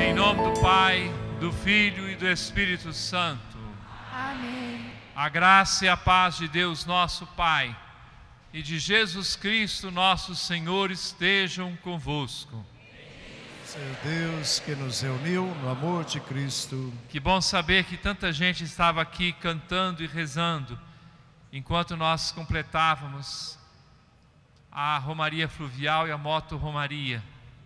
Em nome do Pai, do Filho e do Espírito Santo. Amém. A graça e a paz de Deus nosso Pai e de Jesus Cristo nosso Senhor estejam convosco. Senhor Deus que nos reuniu no amor de Cristo. Que bom saber que tanta gente estava aqui cantando e rezando enquanto nós completávamos a Romaria Fluvial e a Moto Romaria.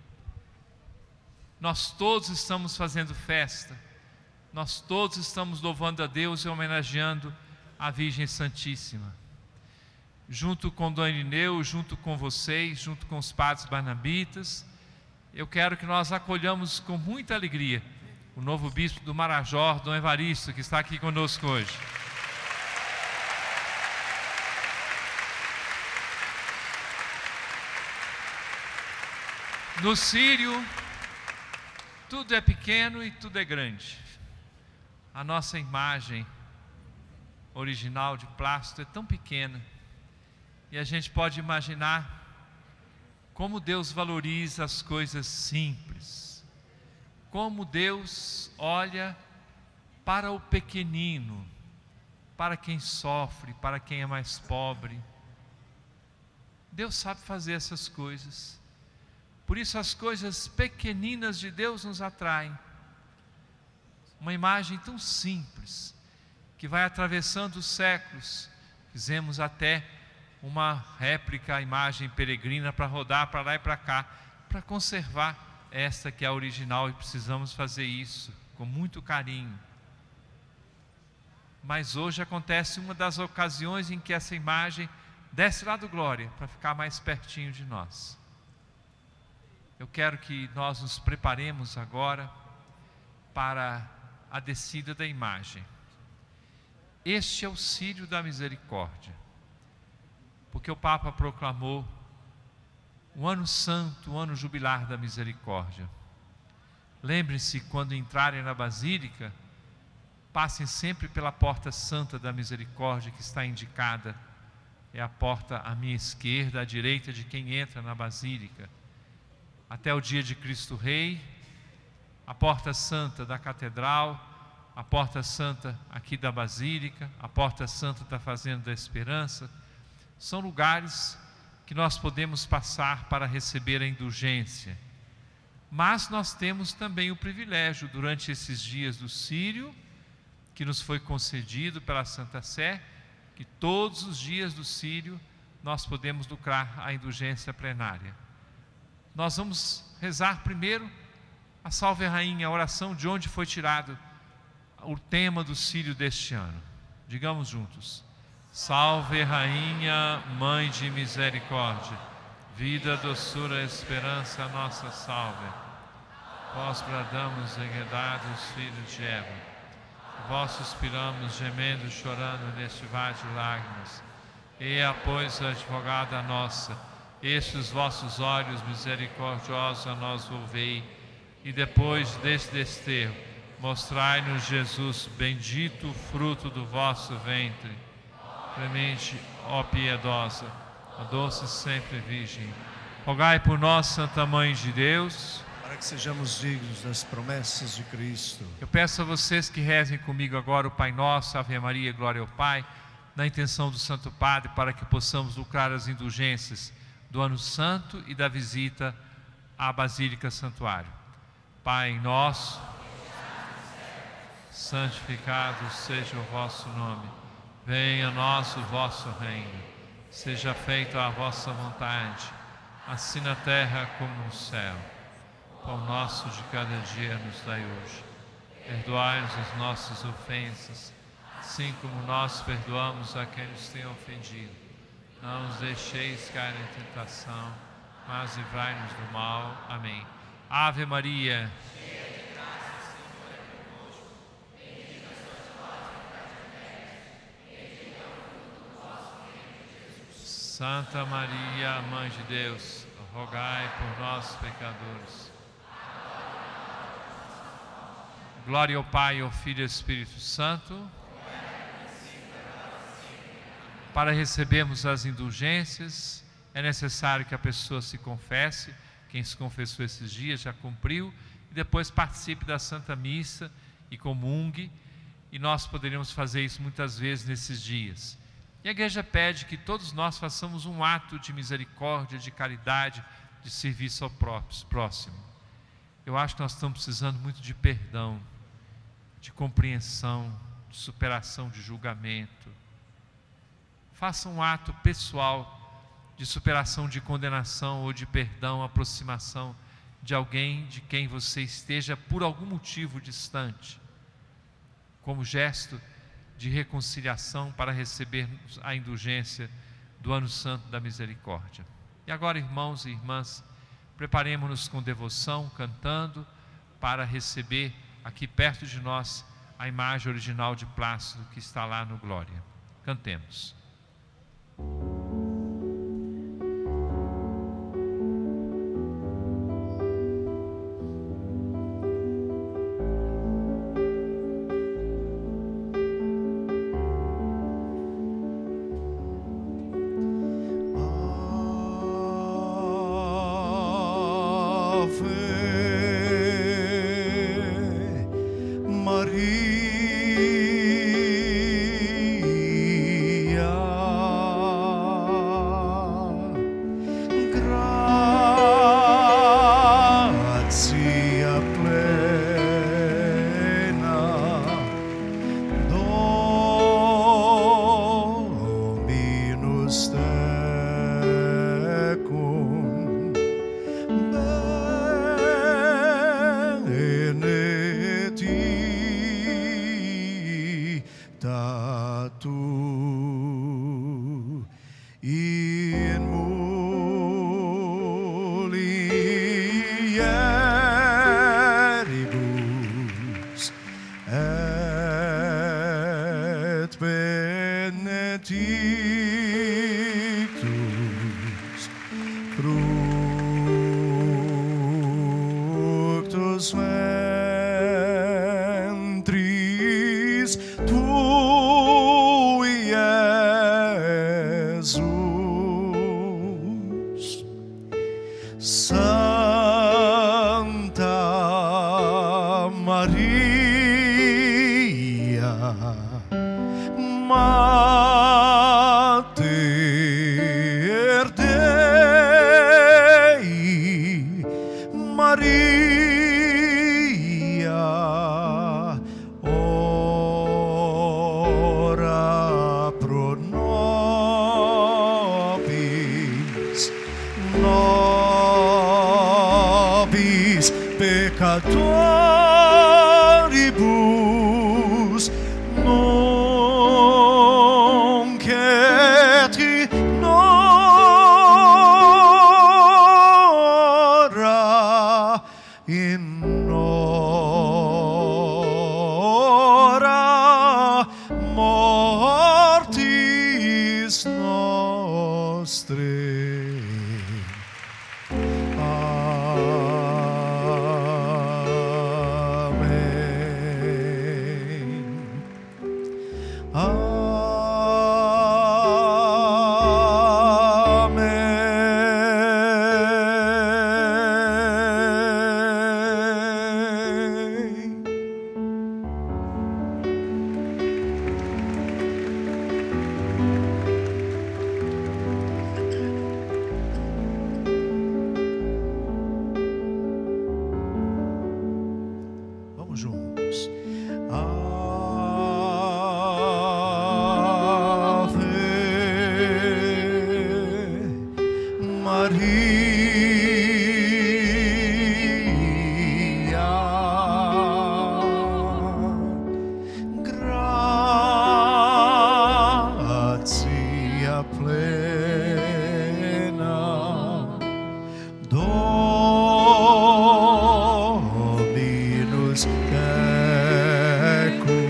Nós todos estamos fazendo festa, nós todos estamos louvando a Deus e homenageando a Virgem Santíssima. Junto com Dom Irineu, junto com vocês, junto com os padres barnabitas, eu quero que nós acolhamos com muita alegria o novo bispo do Marajó, Dom Evaristo, que está aqui conosco hoje. No Círio, tudo é pequeno e tudo é grande. A nossa imagem original de plástico é tão pequena e a gente pode imaginar como Deus valoriza as coisas simples, como Deus olha para o pequenino, para quem sofre, para quem é mais pobre. Deus sabe fazer essas coisas. Por isso as coisas pequeninas de Deus nos atraem. Uma imagem tão simples, que vai atravessando os séculos. Fizemos até uma réplica, a imagem peregrina, para rodar para lá e para cá, para conservar esta que é a original, e precisamos fazer isso com muito carinho. Mas hoje acontece uma das ocasiões em que essa imagem desce lá do Glória, para ficar mais pertinho de nós. Eu quero que nós nos preparemos agora para a descida da imagem. Este é o Círio da Misericórdia, porque o Papa proclamou o ano santo, o ano jubilar da misericórdia. Lembrem-se, quando entrarem na Basílica, passem sempre pela porta santa da misericórdia, que está indicada. É a porta à minha esquerda, à direita de quem entra na Basílica. Até o dia de Cristo Rei, a porta santa da Catedral, a porta santa aqui da Basílica, a porta santa da Fazenda da Esperança, são lugares que nós podemos passar para receber a indulgência. Mas nós temos também o privilégio, durante esses dias do Círio, que nos foi concedido pela Santa Sé, que todos os dias do Círio nós podemos lucrar a indulgência plenária. Nós vamos rezar primeiro a Salve Rainha, a oração de onde foi tirado o tema do Círio deste ano. Digamos juntos: Salve Rainha, Mãe de Misericórdia, vida, doçura, esperança, nossa salve. Vós bradamos, enredados, filhos de Eva, vós suspiramos, gemendo, chorando neste vale de lágrimas. Eia, pois, advogada nossa, estes vossos olhos misericordiosos a nós volvei, e depois deste desterro, mostrai-nos Jesus, bendito o fruto do vosso ventre. Clemente, ó piedosa, ó doce sempre Virgem, rogai por nós, Santa Mãe de Deus, Para que sejamos dignos das promessas de Cristo. Eu peço a vocês que rezem comigo agora o Pai Nosso, Ave Maria, Glória ao Pai, na intenção do Santo Padre, para que possamos lucrar as indulgências do Ano Santo e da visita à Basílica Santuário. Pai nosso, santificado seja o vosso nome. Venha a nós o vosso reino. Seja feita a vossa vontade, assim na terra como no céu. O pão nosso de cada dia nos dai hoje. Perdoai-nos as nossas ofensas, assim como nós perdoamos a quem nos tem ofendido. Não nos deixeis cair em tentação, mas livrai-nos do mal. Amém. Ave Maria, Santa Maria, Mãe de Deus, rogai por nós, pecadores. Glória ao Pai, ao Filho e ao Espírito Santo. Para recebermos as indulgências, é necessário que a pessoa se confesse. Quem se confessou esses dias já cumpriu. e depois participe da Santa Missa e comungue, e nós poderíamos fazer isso muitas vezes nesses dias. E a igreja pede que todos nós façamos um ato de misericórdia, de caridade, de serviço ao próximo. Eu acho que nós estamos precisando muito de perdão, de compreensão, de superação de julgamento. Faça um ato pessoal de superação de condenação ou de perdão, aproximação de alguém de quem você esteja por algum motivo distante, como gesto de reconciliação para receber a indulgência do Ano Santo da Misericórdia. E agora, irmãos e irmãs, preparemo-nos com devoção, cantando, para receber aqui perto de nós a imagem original de Plácido que está lá no Glória. Cantemos. Peccatoribus nunc et in hora mortis nostrae. Juntos. Ave Maria, gratia plena, Dominus tecum,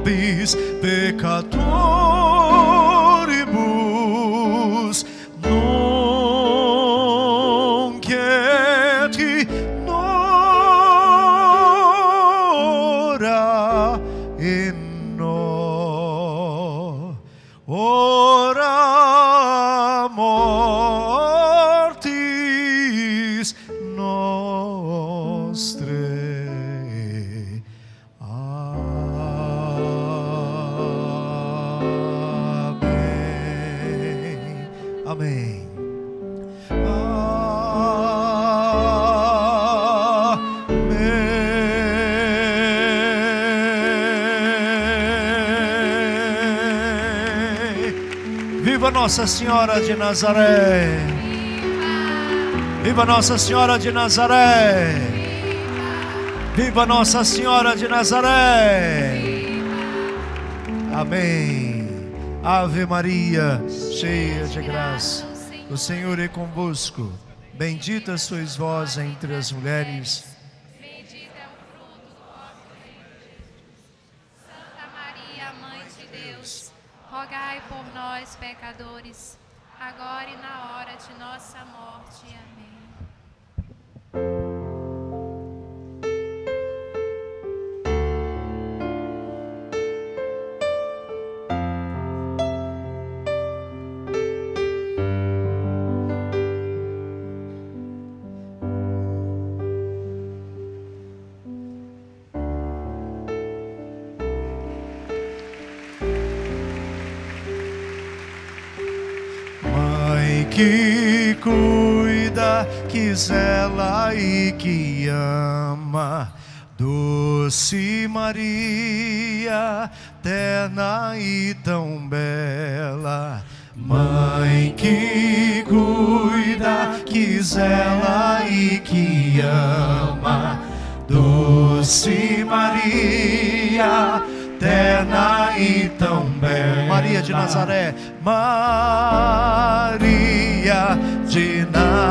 nobis peccatoribus, nunc et in hora ora mortis nostre. Amém. Amém. Viva Nossa Senhora de Nazaré! Viva Nossa Senhora de Nazaré! Viva Nossa Senhora de Nazaré! Amém. Ave Maria, cheia de graça, o Senhor é convosco. Bendita sois vós entre as mulheres. Bendito é o fruto do vosso ventre, Jesus. Santa Maria, Mãe de Deus, rogai por nós, pecadores, agora e na hora de nossa morte. Amém. Que cuida, que zela e que ama, doce Maria, terna e tão bela. Mãe que cuida, que zela e que ama, doce Maria, terna e tão bela. Maria de Nazaré, Maria de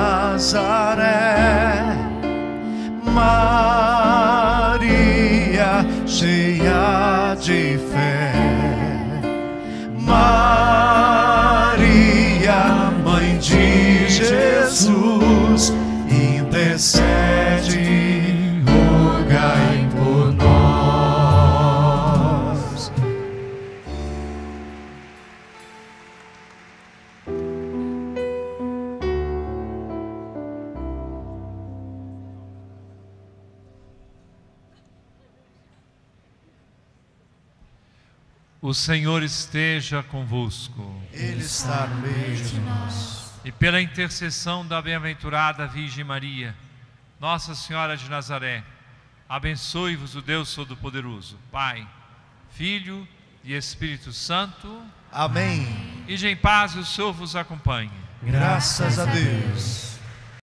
Nazaré, Maria cheia de fé, Maria, Mãe de Jesus, intercede, rogai por nós. O Senhor esteja convosco. Ele está no meio de nós. E pela intercessão da bem-aventurada Virgem Maria, Nossa Senhora de Nazaré, abençoe-vos o Deus Todo-Poderoso, Pai, Filho e Espírito Santo. Amém. Ide em paz e o Senhor vos acompanhe. Graças a Deus.